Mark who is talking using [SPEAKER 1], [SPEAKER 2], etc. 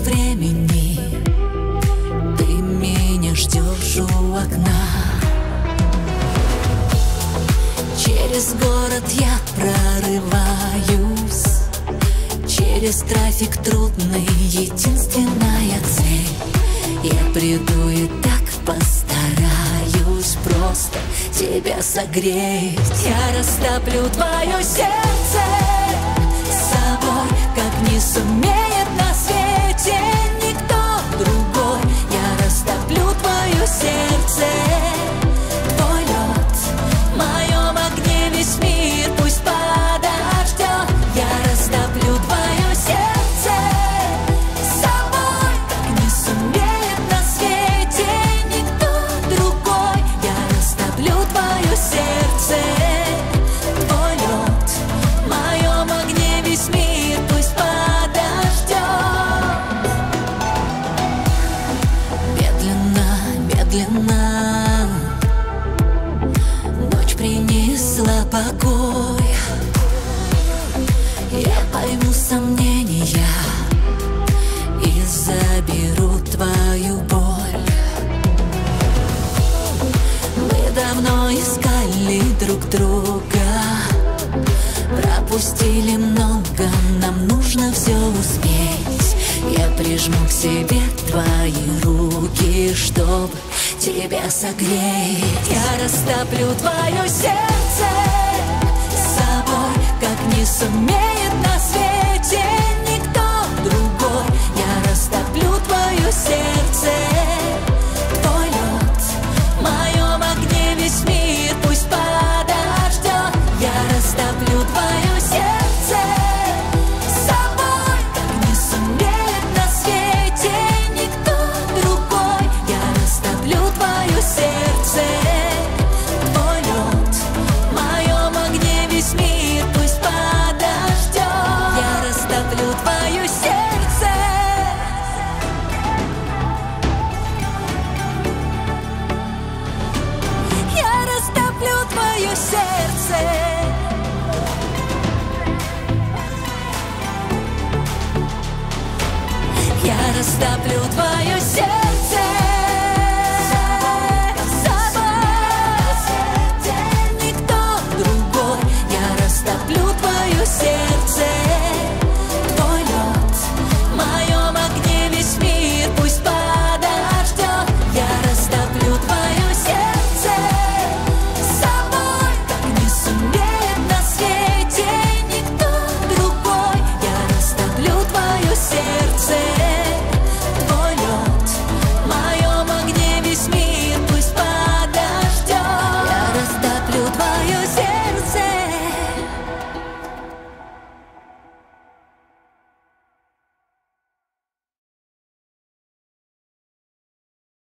[SPEAKER 1] времени ты меня ждешь у окна. Через город я прорываюсь, через трафик трудный, единственная цель. Я приду и так постараюсь просто тебя согреть. Я растоплю твое сердце собой, как не сумеет на свете никто другой. Я растоплю твое сердце, твой лед, в моем огне весь мир пусть подождет. Я растоплю твое сердце собой, как не сумеет на свете никто другой. Я растоплю твое сердце, твой лед, в моем огне весь мир пусть подождет. Медленно, медленно ночь принесла покой. Я пойму сомнения и заберу твою боль. Мы давно искали друг друга, пропустили много, нам нужно все успеть. Я прижму к себе твои руки, чтоб тебя согреть. Я растоплю твое сердце собой, как не сумеет на свете никто другой. Я растоплю твое сердце, твой лед, в моем огне весь мир пусть подождет. Я растоплю твое сердце собой, как не сумеет на свете никто другой. Я растоплю твое сердце, твой лед, в моем огне весь мир пусть подождет. Я растоплю твое сердце. Я растоплю твое сердце. Я растоплю твое